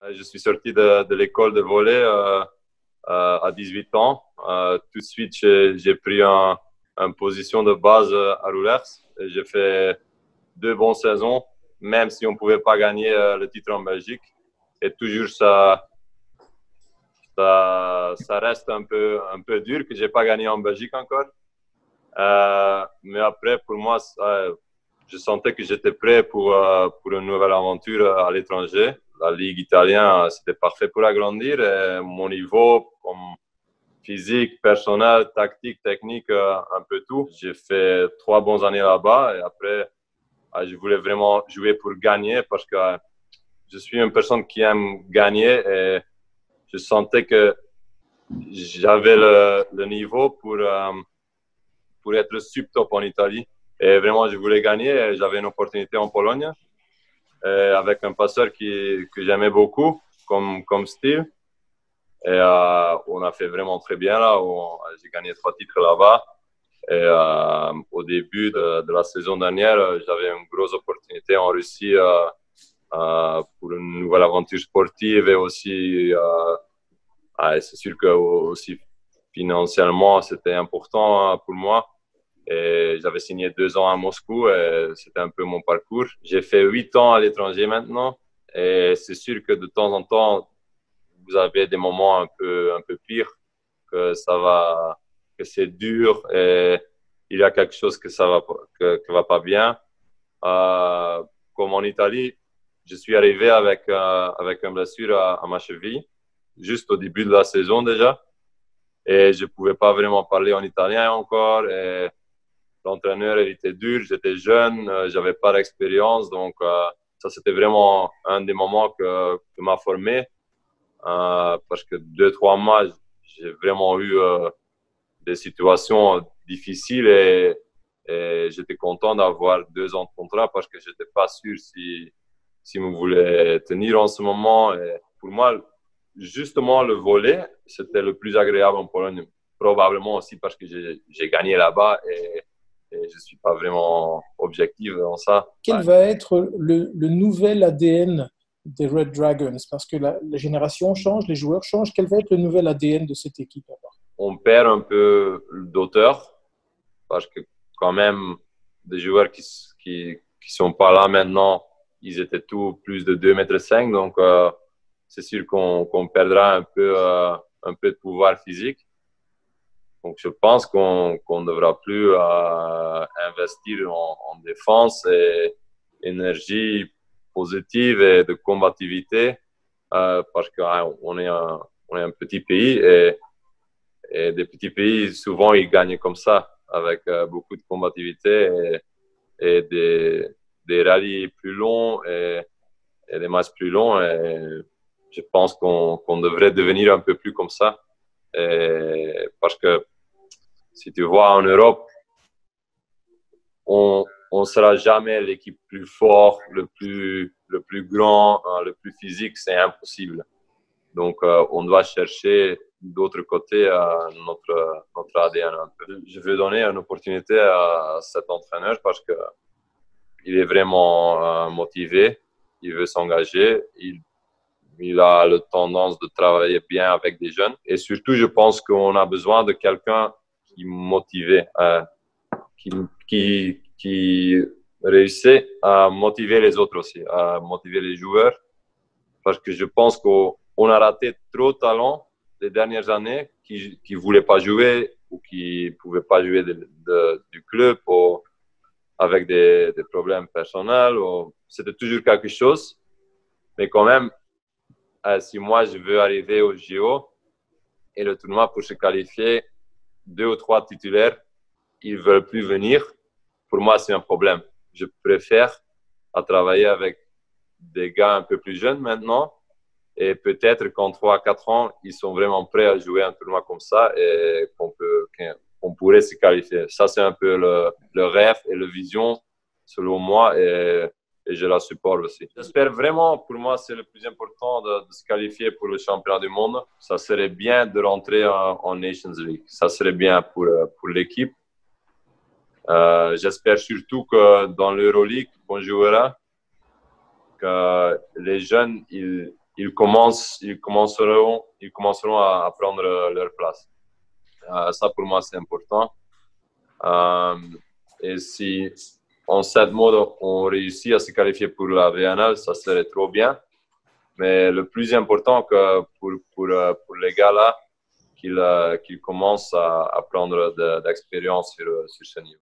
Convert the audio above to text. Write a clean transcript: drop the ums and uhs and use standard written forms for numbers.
Je suis sorti de l'école de volley à 18 ans. Tout de suite, j'ai pris une position de base à Roulers. J'ai fait 2 bonnes saisons, même si on ne pouvait pas gagner le titre en Belgique. Et toujours, ça reste un peu dur que je n'ai pas gagné en Belgique encore. Mais après, pour moi, je sentais que j'étais prêt pour une nouvelle aventure à l'étranger. La Ligue italienne, c'était parfait pour agrandir. Et mon niveau, comme physique, personnel, tactique, technique, un peu tout. J'ai fait 3 bonnes années là-bas. Et après, je voulais vraiment jouer pour gagner parce que je suis une personne qui aime gagner. Et je sentais que j'avais le niveau pour être sub-top en Italie. Et vraiment, je voulais gagner. J'avais une opportunité en Pologne avec un passeur que j'aimais beaucoup, comme Steve. Et on a fait vraiment très bien là. J'ai gagné 3 titres là-bas. Et au début de la saison dernière, j'avais une grosse opportunité en Russie pour une nouvelle aventure sportive et aussi, c'est sûr que aussi financièrement, c'était important pour moi. Et j'avais signé 2 ans à Moscou et c'était un peu mon parcours. J'ai fait 8 ans à l'étranger maintenant et c'est sûr que de temps en temps, vous avez des moments un peu pires, que c'est dur et il y a quelque chose que va pas bien. Comme en Italie, je suis arrivé avec une blessure à ma cheville, juste au début de la saison déjà. Et je pouvais pas vraiment parler en italien encore. Et l'entraîneur, il était dur, j'étais jeune, j'avais pas d'expérience, donc ça c'était vraiment un des moments que m'a formé parce que 2, 3 mois, j'ai vraiment eu des situations difficiles et j'étais content d'avoir 2 ans de contrat parce que j'étais pas sûr si me voulait tenir en ce moment. Et pour moi, justement, le volley, c'était le plus agréable en Pologne, probablement aussi parce que j'ai gagné là-bas et je suis pas vraiment objectif dans ça. Quel va être le nouvel ADN des Red Dragons? Parce que la génération change, les joueurs changent. Quel va être le nouvel ADN de cette équipe alors? On perd un peu d'auteur parce que quand même, des joueurs qui sont pas là maintenant, ils étaient tous plus de 2,5 m. Donc, c'est sûr qu'on perdra un peu de pouvoir physique. Donc, je pense qu'on ne devra plus investir en défense et énergie positive et de combativité parce qu'on on est un petit pays et des petits pays, souvent, ils gagnent comme ça, avec beaucoup de combativité et des rallyes plus longs et des matchs plus longs. Et je pense qu'on devrait devenir un peu plus comme ça. Parce que si tu vois en Europe, on ne sera jamais l'équipe plus forte, le plus grand, le plus physique, c'est impossible. Donc, on doit chercher d'autre côté notre ADN. Je veux donner une opportunité à cet entraîneur parce qu'il est vraiment motivé, il veut s'engager, il a la tendance de travailler bien avec des jeunes. Et surtout, je pense qu'on a besoin de quelqu'un qui est motivé, qui réussit à motiver les autres aussi, à motiver les joueurs. Parce que je pense qu'on a raté trop de talents les dernières années qui ne voulaient pas jouer ou qui ne pouvaient pas jouer du club ou avec des problèmes personnels. C'était toujours quelque chose. Mais quand même, si moi je veux arriver au JO et le tournoi pour se qualifier, 2 ou 3 titulaires, ils ne veulent plus venir. Pour moi, c'est un problème. Je préfère travailler avec des gars un peu plus jeunes maintenant. Et peut-être qu'en 3 à 4 ans, ils sont vraiment prêts à jouer un tournoi comme ça et qu'on pourrait se qualifier. Ça, c'est un peu le rêve et la vision, selon moi, et je la supporte aussi. J'espère vraiment, pour moi, c'est le plus important de se qualifier pour le championnat du monde. Ça serait bien de rentrer en Nations League. Ça serait bien pour l'équipe. J'espère surtout que dans l'Euroleague qu'on jouera, que les jeunes, ils commenceront à prendre leur place. Ça, pour moi, c'est important. Et si en cette mode, on réussit à se qualifier pour la VNL, ça serait trop bien. Mais le plus important que pour les gars là, qu'ils commencent à prendre d'expérience sur ce niveau.